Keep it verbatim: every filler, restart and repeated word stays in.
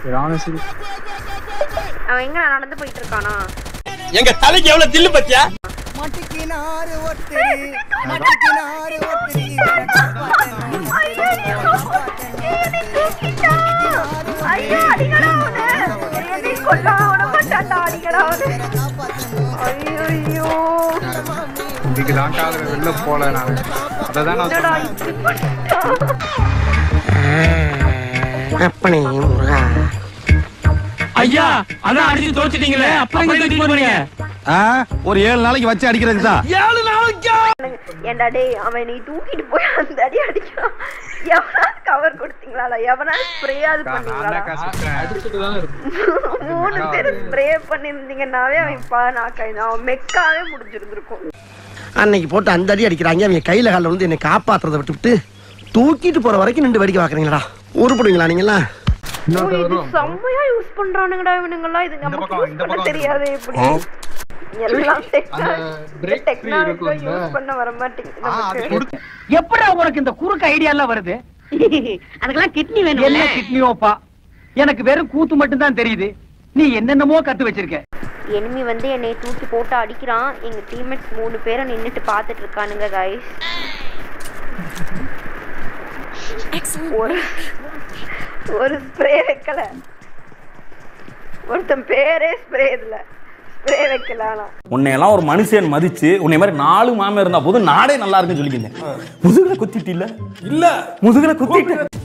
அவன் எங்க நடந்து போயிட்டு இருக்கானா? எங்க தலைக்கு எவ்வளவு தில்லு பத்தியா? மட்டிக்கினாரு ஒருத்தரு மட்டிக்கினாரு ஒருத்தரு ஐயோ அடிங்கடா அவனை. என்னை கொல்ல விட மாட்டான்டா, அடிங்கடா அவனை. ஐயோ ஐயோ இதுக்கு தான் காதல வெளில போல நான் அததான் நான் என்னடா சொன்னேன். இப்படி பண்ணிட்டான்? அப்பனே முருகா. ஐயா அதான் அடிச்சு தோச்சிட்டீங்களே, அப்புறம் எங்க தூக்கி போறீங்க? ஒரு ஏழு நாளைக்கு வச்சு அடிக்கிறது தான். ஏழு நாளைக்கா? ஏண்டா டேய், அவன் நீ தூக்கிட்டு போய் அந்த அடி அடிக்கிறான். எவனாவது கவர் கொடுத்தீங்களா? எவனாவது ஸ்ப்ரேயாவது பண்ணீங்களா? மூணு பேர் ஸ்ப்ரே பண்ணிருந்தீங்கன்னாவே அவன் பானாக்கா அவன் மெக்காவே முடிஞ்சிருந்திருக்கும். அன்னைக்கு போட்டு அந்த அடி அடிக்கிறாங்க, அவங்க கையில காலில் வந்து என்னை காப்பாத்துறதை விட்டுவிட்டு தூக்கிட்டு போற வரைக்கும் நின்று வேடிக்கை பாக்குறீங்களா? உருப்படுவீங்களா நீங்களா? இது செம்மையா யூஸ் பண்றானுங்கடா இவனுங்கெல்லாம். இது நமக்கு யூஸ் பண்ண தெரியாது. எப்படி எல்லாம் டெக்னாலஜி யூஸ் பண்ண வர மாட்டேங்குது நமக்கு. எப்படா உனக்கு இந்த குறுக்கு ஐடியா எல்லாம் வருது? அதுக்கெல்லாம் கிட்னி வேணும். என்ன கிட்னியோப்பா? எனக்கு வெறும் கூத்து மட்டும் தான் தெரியுது. நீ என்னென்னமோ கத்து வச்சிருக்க. எனிமி வந்து என்னை தூக்கி போட்டு அடிக்கிறான். எங்க டீம்மேட்ஸ் மூணு பேரும் நின்னுட்டு பாத்துட்டு இருக்கானுங்க गाइस. ஒரு ஒரு ஸ்ப்ரே வைக்கல. ஒருத்தன் பேரே ஸ்ப்ரே இதுல ஸ்ப்ரே வைக்கலானா. உன்னையெல்லாம் ஒரு மனுஷன் மதிச்சு உன்னை மாதிரி நாலு மாமே இருந்தா போதும் நாடே நல்லா இருக்குன்னு சொல்லிக்கிங்க. முதுகுல குத்திட்டு இல்ல இல்ல முதுகுல குத்திட்டு